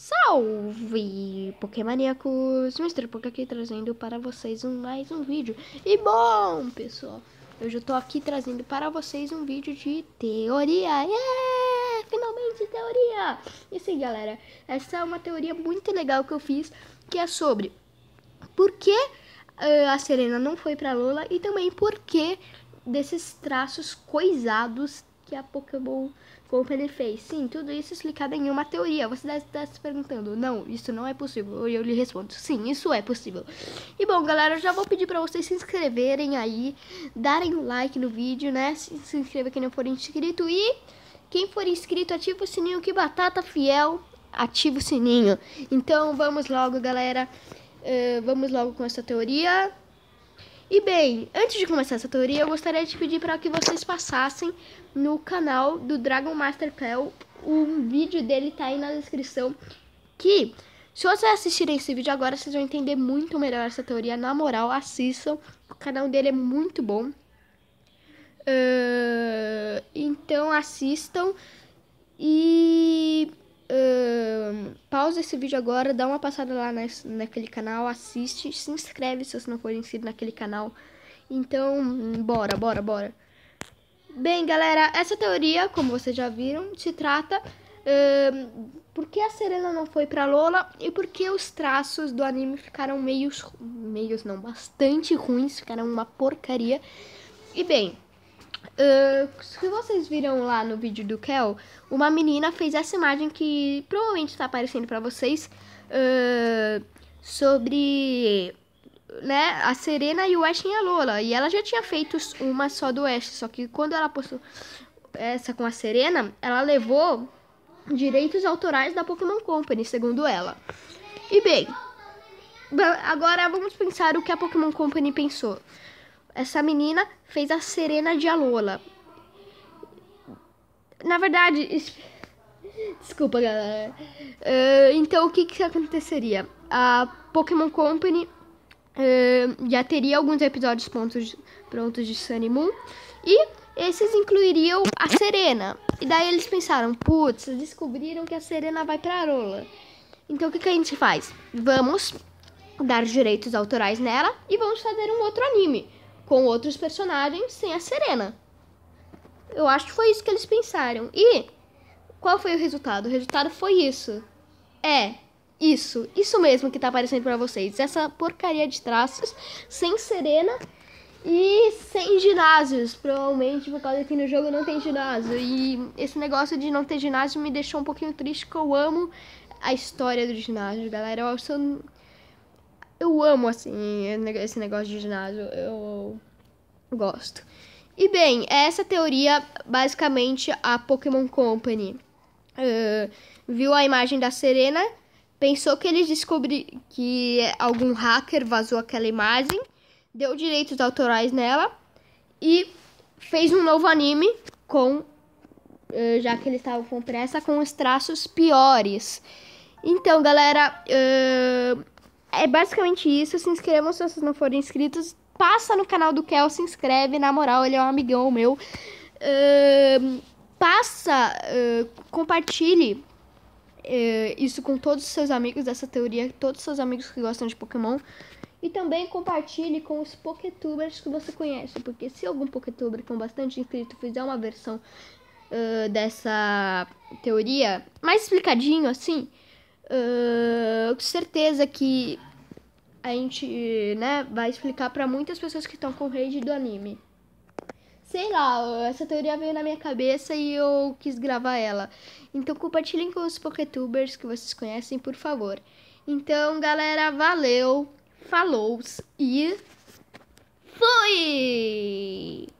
Salve, Pokémaníacos! Mr. Poké aqui trazendo para vocês mais um vídeo. E bom, pessoal, hoje eu tô aqui trazendo para vocês um vídeo de teoria. Yeah! Finalmente teoria! E sim, galera, essa é uma teoria muito legal que eu fiz, que é sobre por que a Serena não foi pra Lola e também por que desses traços coisados que a Pokémon Company fez. Sim, tudo isso explicado em uma teoria. Você deve estar se perguntando, não, isso não é possível. E eu lhe respondo, sim, isso é possível. E bom, galera, eu já vou pedir pra vocês se inscreverem aí, darem um like no vídeo, né? Se inscreva quem não for inscrito e quem for inscrito, ativa o sininho, que batata fiel, ativa o sininho. Então, vamos logo, galera. Vamos logo com essa teoria. E bem, antes de começar essa teoria, eu gostaria de pedir para que vocês passassem no canal do Dragon Master Pel. O vídeo dele tá aí na descrição. Que, se vocês assistirem esse vídeo agora, vocês vão entender muito melhor essa teoria. Na moral, assistam. O canal dele é muito bom. Então assistam. E pausa esse vídeo agora, dá uma passada lá naquele canal, assiste, se inscreve se você não for inscrito naquele canal. Então, bora. Bem, galera, essa teoria, como vocês já viram, se trata por que a Serena não foi pra Lola e por que os traços do anime ficaram bastante ruins, ficaram uma porcaria. E bem, se vocês viram lá no vídeo do Kel, uma menina fez essa imagem que provavelmente está aparecendo para vocês, sobre, né, a Serena e o Ash e a Lola. E ela já tinha feito uma só do Ash, só que quando ela postou essa com a Serena, ela levou direitos autorais da Pokémon Company, segundo ela. E bem, agora vamos pensar o que a Pokémon Company pensou. Essa menina fez a Serena de Alola. Na verdade, desculpa, galera. Então, o que aconteceria? A Pokémon Company já teria alguns episódios prontos de Sun e Moon. E esses incluiriam a Serena. E daí eles pensaram, putz, descobriram que a Serena vai pra Alola. Então, o que a gente faz? Vamos dar direitos autorais nela e vamos fazer um outro anime com outros personagens sem a Serena. Eu acho que foi isso que eles pensaram. E qual foi o resultado? O resultado foi isso. Isso mesmo que tá aparecendo pra vocês. Essa porcaria de traços sem Serena e sem ginásios. Provavelmente por causa que no jogo não tem ginásio. E esse negócio de não ter ginásio me deixou um pouquinho triste, porque eu amo a história do ginásio, galera. Eu amo, assim, esse negócio de ginásio. Eu gosto. E bem, essa teoria, basicamente, a Pokémon Company viu a imagem da Serena, pensou que eles descobriram que algum hacker vazou aquela imagem, deu direitos autorais nela e fez um novo anime com, já que eles estavam com pressa, com os traços piores. Então, galera, é basicamente isso. Se inscrevam se vocês não forem inscritos. Passa no canal do Kel, se inscreve. Na moral, ele é um amigão meu. Compartilhe isso com todos os seus amigos dessa teoria. Todos os seus amigos que gostam de Pokémon. E também compartilhe com os Poketubers que você conhece. Porque se algum Poketuber com bastante inscrito fizer uma versão dessa teoria mais explicadinho assim, com certeza que a gente, né, vai explicar pra muitas pessoas que estão com rage do anime. Sei lá, essa teoria veio na minha cabeça e eu quis gravar ela. Então compartilhem com os Poketubers que vocês conhecem, por favor. Então, galera, valeu, falou e fui!